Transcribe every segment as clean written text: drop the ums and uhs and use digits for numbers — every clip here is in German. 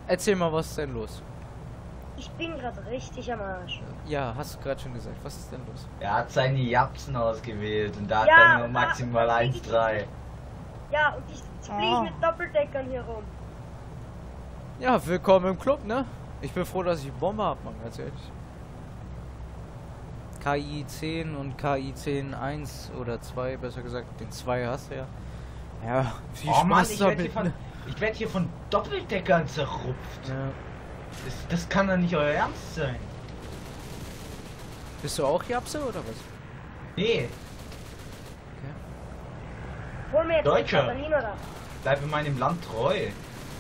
Erzähl mal, was ist denn los? Ich bin gerade richtig am Arsch. Ja, hast du gerade schon gesagt. Was ist denn los? Er hat seine Japsen ausgewählt und da Ja, hat er nur maximal 1,3. Ja, und ich fliege mit Doppeldeckern hier rum. Ja, willkommen im Club, ne? Ich bin froh, dass ich Bombe hab, Mann, ganz ehrlich. KI 10 und KI 10 1 oder 2, besser gesagt, den 2 hast du ja. Ja, viel Oh Mann, Spaß ich damit. werd hier von Doppeldeckern zerrupft. Ja. Das kann doch nicht euer Ernst sein. Bist du auch Japse oder was? Nee, Hol mir jetzt Deutscher. den Berlin oder? bleib in meinem Land treu.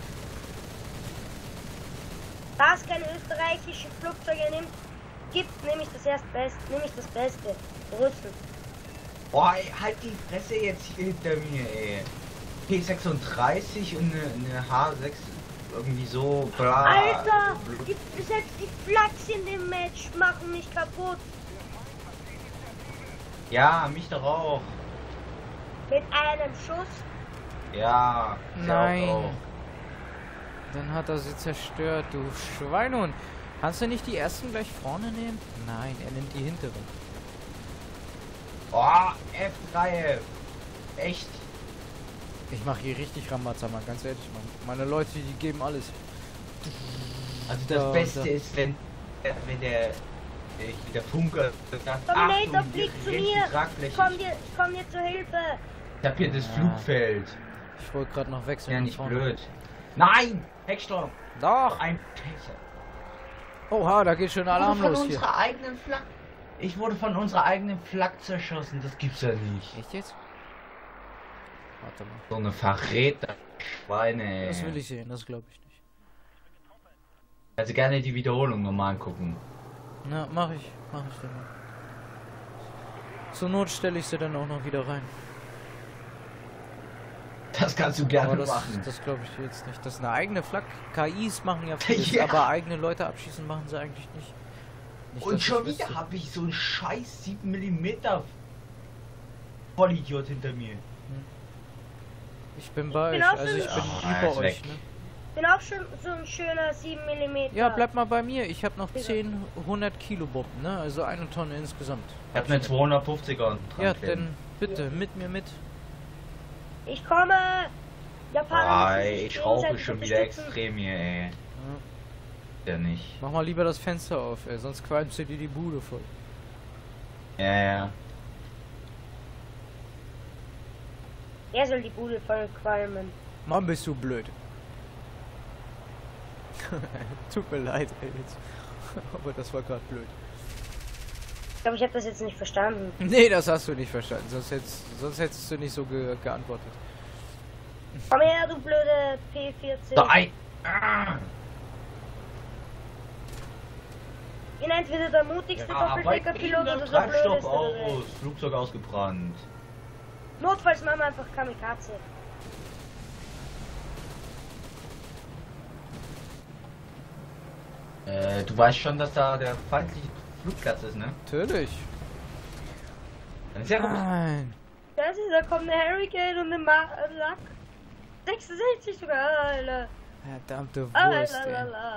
Da es keine österreichischen Flugzeuge nehme ich das Erstbeste, nehme ich das Beste. Russen. Boah, ey, halt die Fresse jetzt hier hinter mir, ey. P36 und eine H6, irgendwie so, bla. Alter, selbst die Flachs in dem Match machen mich kaputt. Ja, mich doch auch. Mit einem Schuss. Ja, ich Nein. auch. Dann hat er sie zerstört, du Schweinehund. Kannst du nicht die ersten gleich vorne nehmen? Nein, er nimmt die hinteren. Oh, F3. Echt? Ich mache hier richtig Ramazza, Mann, ganz ehrlich, Mann. Meine Leute, die geben alles. Also das Da, Beste da. ist, wenn der Funker sagt, Terminator Achtung, fliegt zu hier mir. ist die Tragfläche. Ich komm dir zur Hilfe. Ich hab hier das Ja. Flugfeld. Ich wollte gerade noch wechseln. Ja, nach nicht vorne. blöd. Nein! Hecksturm! Doch! Ein Pächter. Oha, da geht schon Alarm los hier. Ich wurde von unserer eigenen Flak zerschossen. Das gibt's ja nicht. Echt jetzt? Warte mal. So eine Verräter Schweine. Das will ich sehen, das glaube ich nicht. Also gerne die Wiederholung nochmal angucken. Na, mach ich dann mal. Zur Not stelle ich sie dann auch noch wieder rein. Das kannst du gerne Aber machen. das glaube ich jetzt nicht. Das ist eine eigene Flak. KIs machen ja vieles, Ja. aber eigene Leute abschießen machen sie eigentlich nicht. Nicht, Und dass schon ich wieder wüsste. habe ich so einen scheiß 7 mm Vollidiot hinter mir. Ich bin bei bin euch, auch also schon- ich bin Oh, über er ist euch, weg. ne? Bin auch schon so ein schöner 7 mm. Ja, bleib mal bei mir. Ich habe noch 10 100 Kilo Bomben, ne? Also 1 Tonne insgesamt. Ich habe eine 250er unten dran Ja, kleben. dann bitte mit mir mit. Ich komme. Japaner müssen sich Ich rauche gegenseitig schon wieder unterstützen. extrem hier, ey. Ja. Ja nicht. Mach mal lieber das Fenster auf, ey, sonst qualmst du dir die Bude voll. Ja. Er soll die Bude voll qualmen. Mann, bist du blöd. Tut mir leid, ey, jetzt. Aber das war gerade blöd. Ich glaube, ich habe das jetzt nicht verstanden. Nee, das hast du nicht verstanden. Sonst hättest du nicht so geantwortet. Komm her, du blöde P14. So, Bin entweder der mutigste Doppeldecker-Pilot oder der Treibstoff blödeste. aus. Flugzeug ausgebrannt. Notfalls machen wir einfach Kamikaze. Du weißt schon, dass da der feindliche Flugplatz ist, ne? Natürlich. Dann ist ja gut. Ah. Nein. Das ist, da kommt eine Hurricane und eine Lack. 66 sogar. Alter. Verdammte Wurst, ey.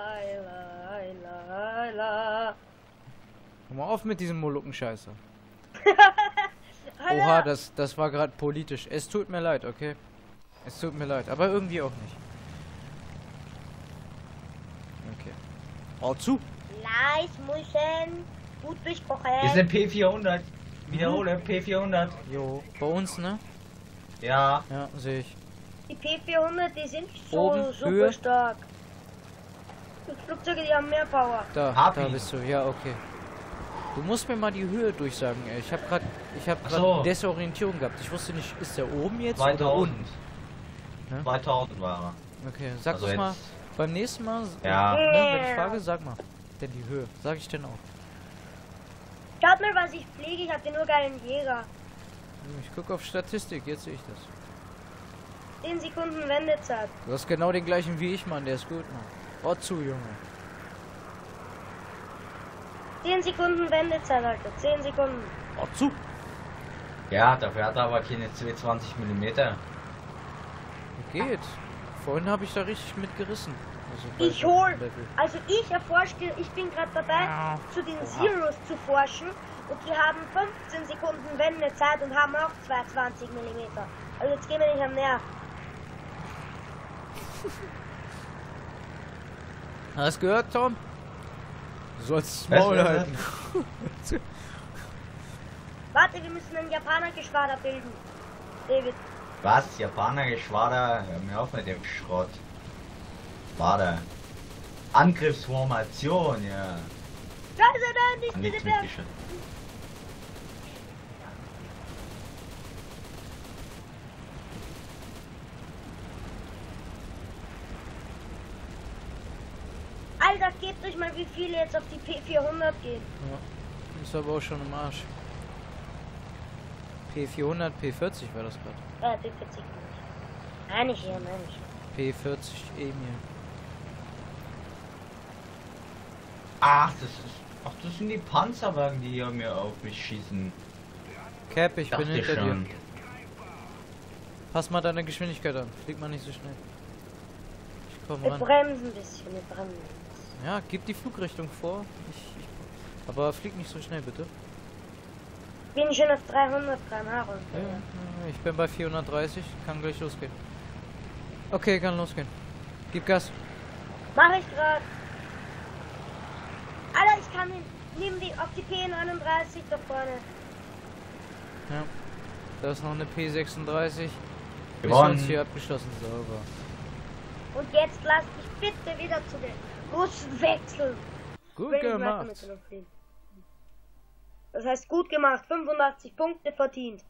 Alter. Komm mal auf mit diesem Molukken-Scheiße. Oha, das war gerade politisch. Es tut mir leid, okay? Es tut mir leid, aber irgendwie auch nicht. Okay. Oh, zu! Leicht müssen. Gut durchkochen. Wir sind P400. Wiederhole, P400. Jo, bei uns, ne? Ja. Ja, sehe ich. Die P400, die sind nicht so Oben, super Höhe. stark. Die Flugzeuge, die haben mehr Power. Da, Hab da ihn. bist du. Ja, okay. Du musst mir mal die Höhe durchsagen, ey. Ich hab grad Ach so. Desorientierung gehabt. Ich wusste nicht, ist der oben jetzt 2000. oder unten? Ne? 2000 war Okay, sag Also das mal jetzt- beim nächsten Mal. er. Ja. Ne, wenn ich frage, sag mal. Denn die Höhe, sag ich denn auch. Schaut mal, was ich fliege. Ich hatte nur geilen Jäger. Ich gucke auf Statistik, jetzt sehe ich das. 10 Sekunden Wendezeit. Du hast genau den gleichen wie ich, Mann. Der ist gut, Mann. Oh, zu, Junge. 10 Sekunden Wendezeit, Alter. 10 Sekunden. Oh, zu. Ja, dafür hat er aber keine 220 mm. Geht. Vorhin habe ich da richtig mitgerissen. Ich hol, also ich erforsche, ich bin gerade dabei, zu den Zeros zu forschen und die haben 15 Sekunden Wendezeit und haben auch 220 mm. Also jetzt gehen wir nicht am Nerv. Hast du gehört, Tom? Du sollst das Maul halten. Warte, wir müssen ein Japaner-Geschwader bilden. David. Was? Japaner-Geschwader? Hör mir auf mit dem Schrott. Warte. Angriffsformation, ja. Scheiße, nein, nicht Nichts diese Berg. mitgeschickt. Alter, gebt euch mal, wie viele jetzt auf die P400 gehen. Ja, ist aber auch schon im Arsch. P400, P40 war das gerade. P40 nicht. Nein, nicht hier, nein, nicht. P40 Emil. Ach, das sind die Panzerwagen, die hier mir auf mich schießen. Cap, ich bin Dachte hinter dir. schon. Pass mal deine Geschwindigkeit an. Flieg mal nicht so schnell. Ich komm Wir ran. bremsen ein bisschen, wir bremsen. Ja, gib die Flugrichtung vor. Aber flieg nicht so schnell, bitte. Bin schon auf 300 km/h runter. Ja, ich bin bei 430, kann gleich losgehen. Okay, kann losgehen. Gib Gas. Mach ich grad. Alter, ich kann nimm die auf die P39 da vorne. Ja. Da ist noch eine P36. Gewonnen. Mission hier abgeschlossen, sauber. Und jetzt lass dich bitte wieder zu den Russen wechseln. Gut Will ich gemacht. weiter mit dir noch fliegen. Das heißt gut gemacht, 85 Punkte verdient.